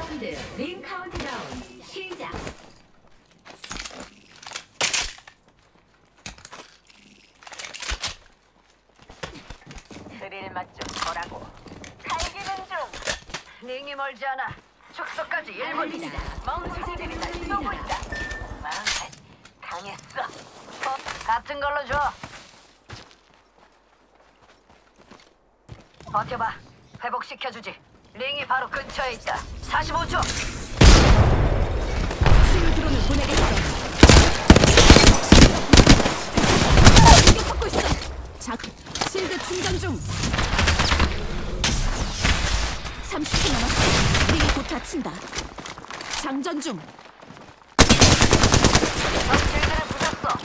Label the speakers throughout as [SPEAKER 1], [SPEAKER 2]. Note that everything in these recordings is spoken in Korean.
[SPEAKER 1] 2라운드 링 카운트다운 시작.
[SPEAKER 2] 드릴 맛좀 보라고. 갈기는 중. 링이 멀지 않아. 축소까지 1분이다. 멍청이들이 날 쏘고 있다. 망해. 강했어. 같은 걸로 줘. 버텨봐. 회복시켜주지. 링이 바로 근처에 있다. 45초.
[SPEAKER 3] 치유 드론을 보내겠어. 공격받고 있어. 자, 실드 충전 중. 30초 남았어. 링이 곧 다친다. 장전 중.
[SPEAKER 2] 적실들을 부쉈어.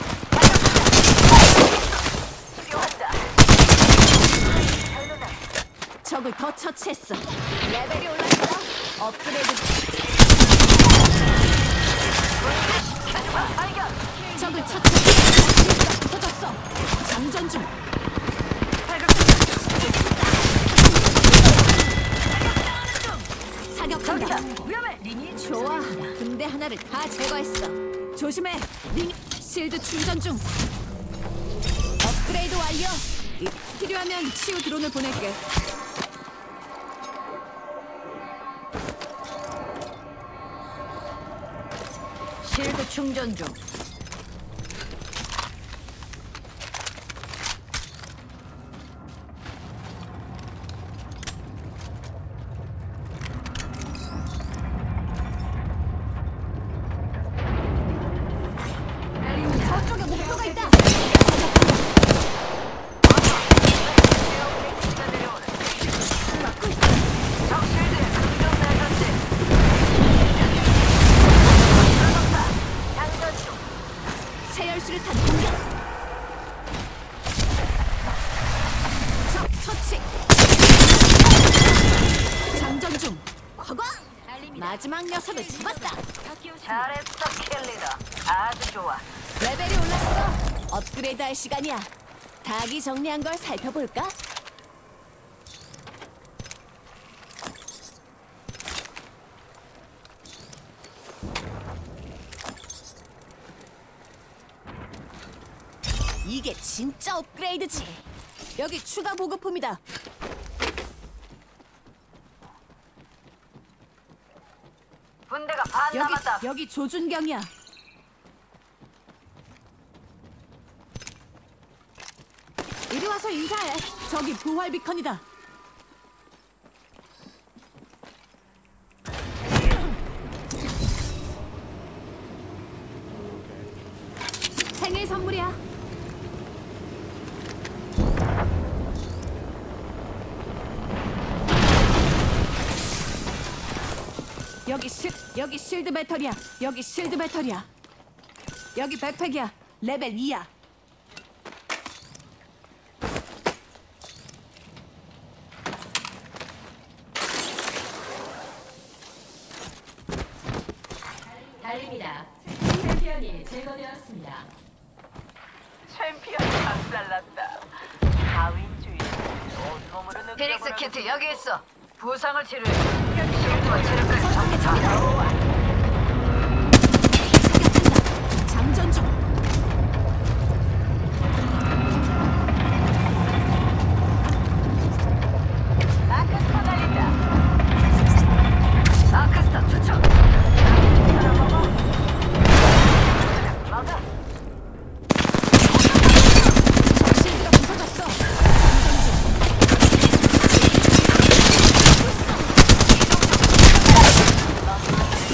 [SPEAKER 2] 필요한다. 별로다.
[SPEAKER 3] 적을 더 처치했어. 레벨이 올랐어. 업그레이드.
[SPEAKER 2] 가져봐. 발견.
[SPEAKER 3] 적을 처치했어. 실드가 부서졌어. 장전 중. 사격한다.
[SPEAKER 2] 저기다. 위험해. 링이
[SPEAKER 3] 좋아. 군대 하나를 다 제거했어. 조심해. 링. 실드 충전 중. 업그레이드 완료. 필요하면 치유 드론을 보낼게.
[SPEAKER 2] 실드 충전 중.
[SPEAKER 3] 저쪽에 목표가 있다. 막고 있어.
[SPEAKER 2] 적실들 긍정 내전지. 장전 중.
[SPEAKER 3] 세열수를 탄 공격. 적 처치. 장전 중. 과광. 마지막 녀석을 잡았다.
[SPEAKER 2] 잘했어, 킬리더. 아주 좋아.
[SPEAKER 3] 레벨이 올랐어. 업그레이드 할 시간이야. 닭이 정리한 걸 살펴볼까? 이게 진짜 업그레이드지. 여기 추가 보급품이다.
[SPEAKER 2] 분대가 반 남았다.
[SPEAKER 3] 여기 조준경이야. 이리 와서 인사해. 저기 부활 비컨이다. 생일 선물이야. 여기 실드 배터리야. 여기 실드 배터리야. 여기 백팩이야. 레벨 2야.
[SPEAKER 1] 달립니다. 챔피언이 제거되었습니다.
[SPEAKER 2] 챔피언이 박살났다. 가윈주의. 온몸으로 느껴보는. 피닉스 키트 여기 있어. 부상을 치료해. 실드와 체력까지 전부 다 넣어와.
[SPEAKER 3] 장전 중.
[SPEAKER 2] 아크스타 달린다. 아크스타 투척. 먹어.
[SPEAKER 3] 실드가 부서졌어. 장전 중.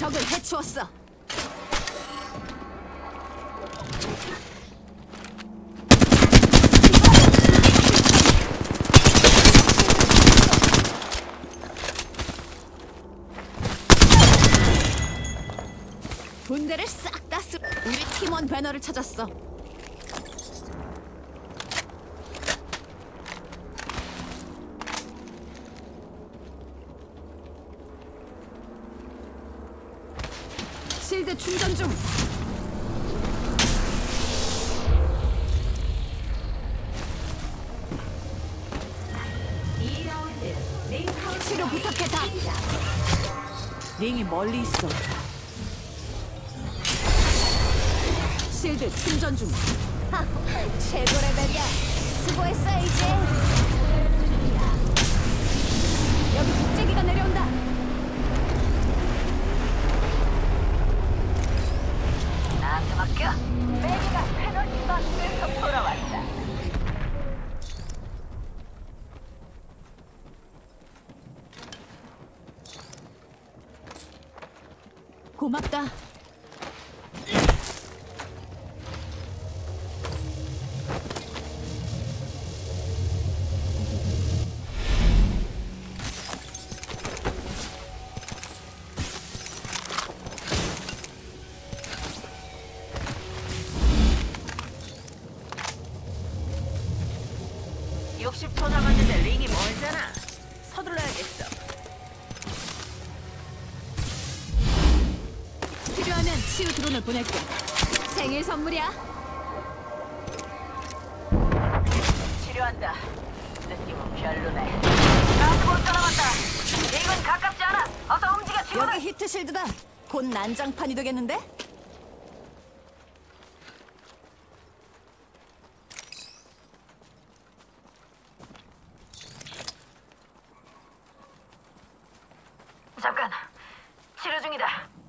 [SPEAKER 3] 적을 해치웠어. 군대를 싹 다 쓰. 우리 팀원 배너를 찾았어. 실드 충전 중. 치료 부탁해 다. 링이 멀리 있어. 실드 충전 중. 최고 레벨이야. 수고했어 이제. 여기 복제기가 내려온다.
[SPEAKER 2] 나한테 맡겨. 매기가 페널티 박스에서 돌아왔다.
[SPEAKER 3] 고맙다.
[SPEAKER 2] (60초) 남았는데 링이 멀잖아. 서둘러야겠어.
[SPEAKER 3] 필요하면 치유 드론을 보낼게. 생일 선물이야.
[SPEAKER 2] 치료한다. 느낌은 별로네. 나한테 못 따라왔다. 링은 가깝지 않아. 어서 움직여 친구들.
[SPEAKER 3] 여기 히트 실드다. 곧 난장판이 되겠는데?
[SPEAKER 2] 잠깐. 치료 중이다.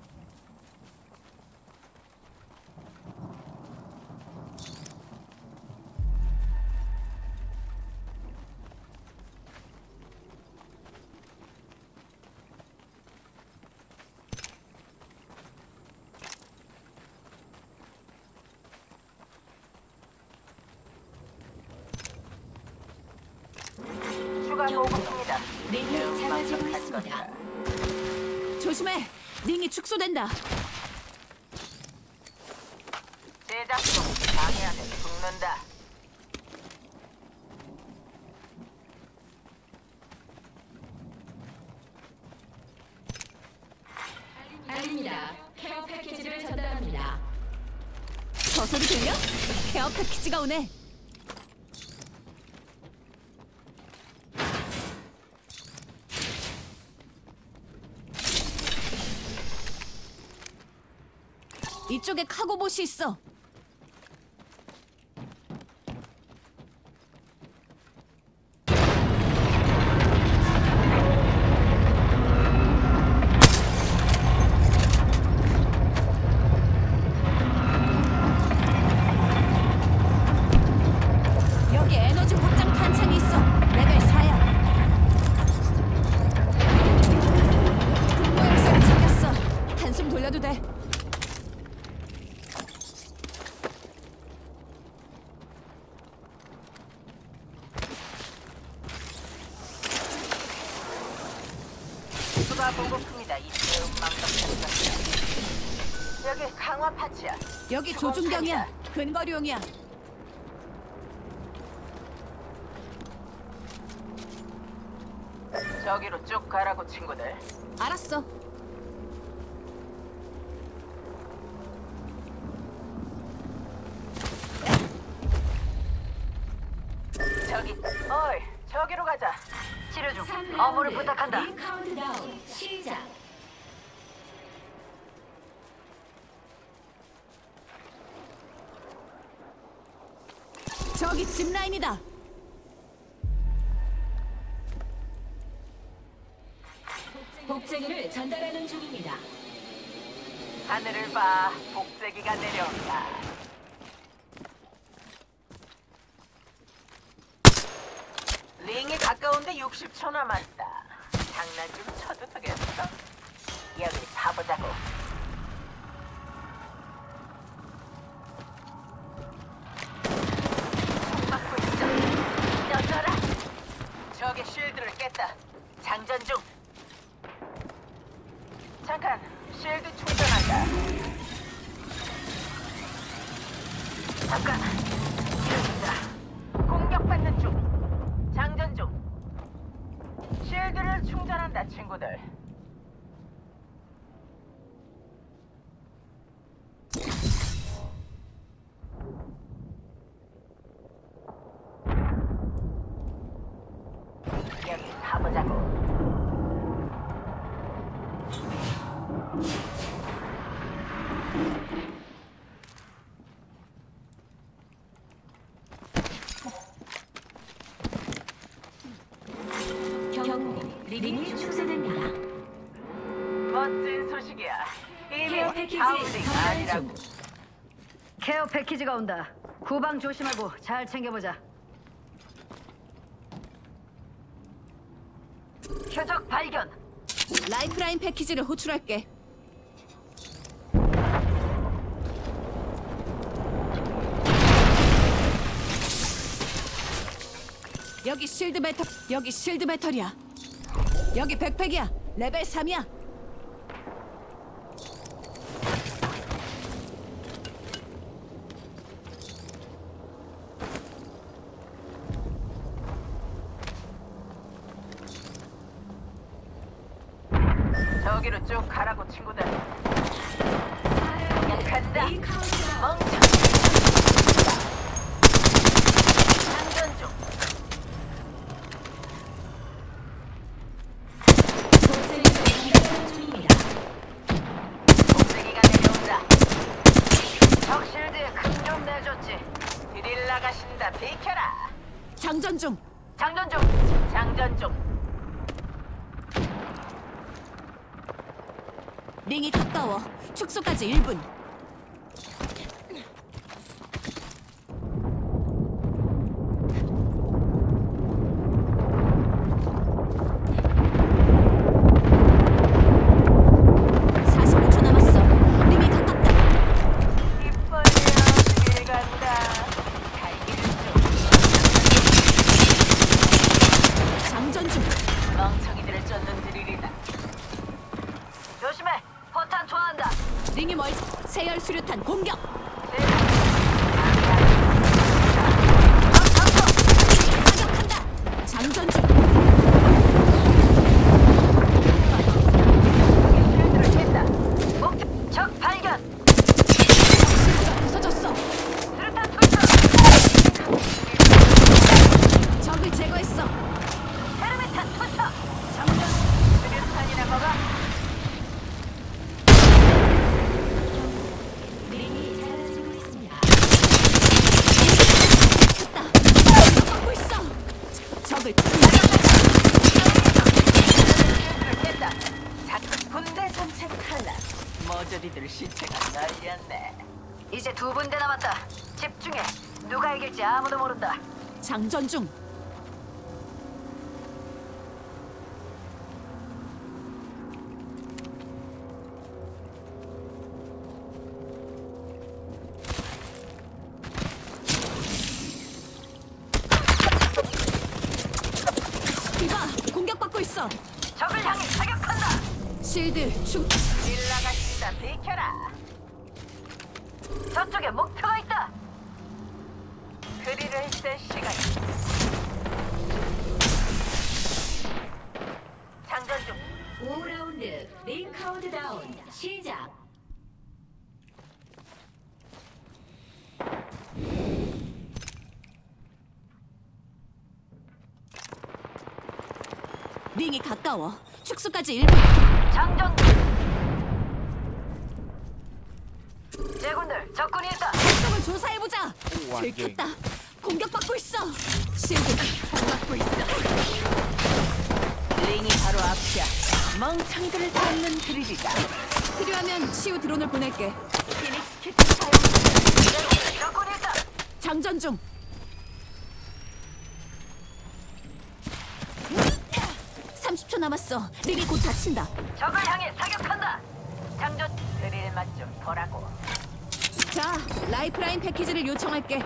[SPEAKER 2] 추가 보급입니다.
[SPEAKER 1] 링이 작아지고 있습니다.
[SPEAKER 3] 조심해. 링이 축소된다.
[SPEAKER 2] 제작 중. 방해하면 죽는다.
[SPEAKER 1] 알립니다. 케어 패키지를 전달합니다.
[SPEAKER 3] 저 소리 들려? 케어 패키지가 오네. 이쪽에 카고봇이 있어. 여기 에너지 확장 탄창이 있어. 레벨 4야. 근무 열쇠를 챙겼어. 한숨 돌려도 돼.
[SPEAKER 2] 추가 보급입니다. 이제 망석했어. 여기 강화 파츠야.
[SPEAKER 3] 여기 조준경이야. 근거리용이야.
[SPEAKER 2] 저기로 쭉 가라고 친구들.
[SPEAKER 3] 알았어.
[SPEAKER 2] 저기. 어이, 저기로 가자. 치료 중. 어무를 부탁한다.
[SPEAKER 1] 링 카운트다운 시작.
[SPEAKER 3] 저기 짚라인이다.
[SPEAKER 1] 복제기를 전달하는 중입니다.
[SPEAKER 2] 하늘을 봐. 복제기가 내려온다. 링이 가까운데 60초 남았다. 장난 좀 쳐도 되겠어? 여기 가보자고. 막고 있어. 여자라. 적의 쉴드를 깼다. 장전 중. 잠깐, 쉴드 충전한다. 잠깐, 이러다. 공격받는 중. 장전 중. 쉴드를 충전한다, 친구들. 여기 가보자고.
[SPEAKER 1] 경고. 링이 축소됩니다.
[SPEAKER 2] 멋진 소식이야. 이미
[SPEAKER 1] 케어 패키지
[SPEAKER 2] 아우딩
[SPEAKER 1] 전달
[SPEAKER 2] 아니라고.
[SPEAKER 1] 중.
[SPEAKER 4] 케어 패키지가 온다. 후방 조심하고 잘 챙겨보자.
[SPEAKER 2] 표적 발견.
[SPEAKER 3] 라이프라인 패키지를 호출할게. 여기 실드 배터리야. 여기 백팩이야. 레벨 3이야.
[SPEAKER 2] 저기로 쭉 가라고, 친구들. 간다.
[SPEAKER 1] 링 카운트다운.
[SPEAKER 2] 멍청. 장전 중.
[SPEAKER 1] 동생이 이동 중입니다.
[SPEAKER 2] 공세기가 내려온다. 적 실드에 큰 좀 내줬지. 드릴 나가신다. 비켜라.
[SPEAKER 3] 장전 중.
[SPEAKER 2] 장전 중. 장전 중.
[SPEAKER 3] 링이 가까워. 축소까지 1분.
[SPEAKER 2] 이뻐요. 길 간다. 달기를 좀.
[SPEAKER 3] 장전 중.
[SPEAKER 2] 멍청이들을 쫓는 드릴이다. 조심해. 포탄 좋아한다.
[SPEAKER 3] 링이 멀. 세열 수류탄 공격. 사격한다. 장전 중.
[SPEAKER 2] 실드를 깼다. 목표 적 발견.
[SPEAKER 3] 실드가 부서졌어.
[SPEAKER 2] 수류탄 투척.
[SPEAKER 3] 적을 제거했어.
[SPEAKER 2] 헤르메탄 투척. 장전. 수류탄이나 먹어.
[SPEAKER 1] 링이 사라지고 있습니다.
[SPEAKER 3] 됐다. 공격받고 있어. 적을
[SPEAKER 2] 실드를 깼다. 자, 군대 전체 칼날. 머저리들 시체가 날렸네. 이제 두 군데 남았다. 집중해. 누가 이길지 아무도 모른다.
[SPEAKER 3] 장전 중. 이봐, 공격받고 있어.
[SPEAKER 2] 적을 향해 사격한다.
[SPEAKER 3] 실드 충.
[SPEAKER 2] 길 나가신다. 비켜라. 저쪽에 목표가 있다. 그리를 쓸 시간. 장전 중.
[SPEAKER 1] 5라운드 링 카운트다운 시작.
[SPEAKER 3] 링이 가까워. 축소까지 1분.
[SPEAKER 2] 장전. 제군들 적군이 있다.
[SPEAKER 3] 쪽을 조사해보자. 들켰다. 공격받고 있어. 실드가 공격받고 있어.
[SPEAKER 2] 링이 바로 앞이야. 멍청이들을 잡는 드릴이다.
[SPEAKER 3] 필요하면 치유 드론을 보낼게.
[SPEAKER 2] 피닉스 키트 사용. 제군들 적군이 있다.
[SPEAKER 3] 장전 중. 30초 남았어. 링이 곧 다친다.
[SPEAKER 2] 적을 향해 사격한다. 장전 드릴 맛 좀 보라고.
[SPEAKER 3] 자, 라이프라인 패키지를 요청할게.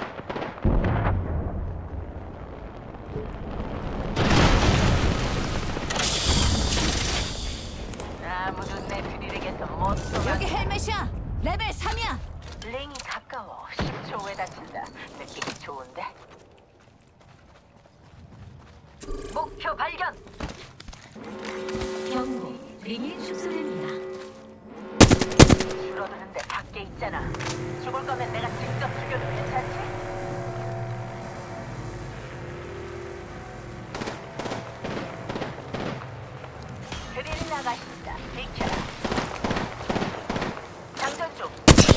[SPEAKER 2] 아무도 내 드릴에게서 못 쏘게.
[SPEAKER 3] 여기 헬멧이야. 레벨 3이야.
[SPEAKER 2] 링이 가까워. 10초 후에 다친다. 느낌이 좋은데? 목표 발견!
[SPEAKER 1] 경고. 링이 축소됩니다.
[SPEAKER 2] 줄어드는데 밖에 있잖아. 죽을 거면 내가 직접 죽여도 괜찮지? 그릴 나가신다. 비켜라. 장전 중.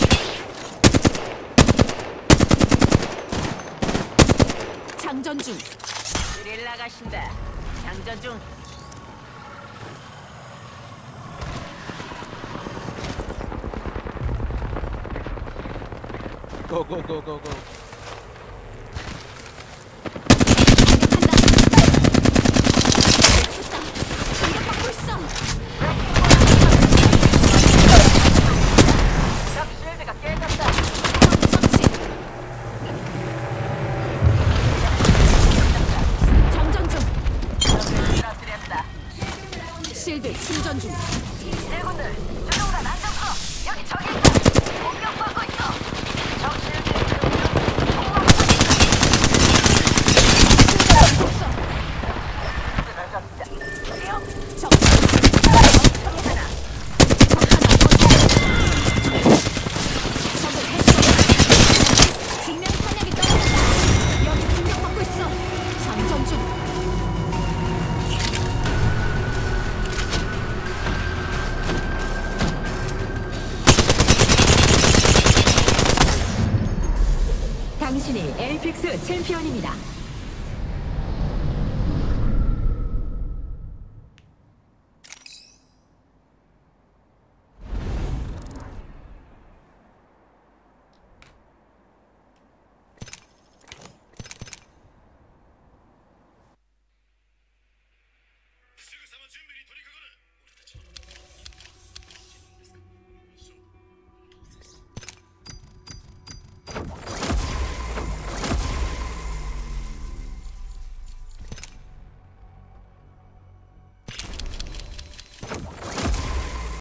[SPEAKER 3] 장전 중.
[SPEAKER 2] 그릴 나가신다. 장전 중.
[SPEAKER 5] 고고고고고.
[SPEAKER 3] 공격받고 있어.
[SPEAKER 2] 적 실드가 깨졌다.
[SPEAKER 3] 처치. 장전 중.
[SPEAKER 2] 적을 쓰러뜨렸다.
[SPEAKER 3] 실드 충전 중.
[SPEAKER 2] 일군들, 조종관 안정서. 여기 적이 있다. 공격받고 있어. 적 실드 쓰러졌다. 뛰어.
[SPEAKER 3] 적 하나. 적을 해치. 직면 탄약이 떨어졌다. 여기 공격받고 있어. 장전 중.
[SPEAKER 1] 당신이 엘픽스 챔피언입니다.